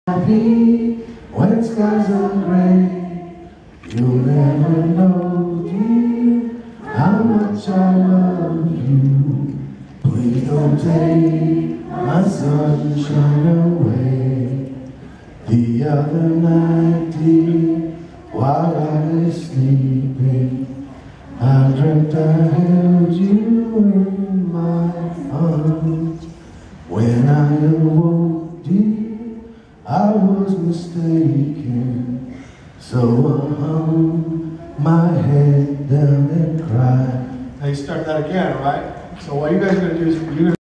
Happy when skies are gray, you'll never know, dear, how much I love you. Please don't take my sunshine away. The other night, dear, while I lay sleeping, I dreamt I held you in my arms. When I awoke, dear, I was mistaken, so I hung my head down and cried. Now you start that again, right? So what you guys are going to do is you're going to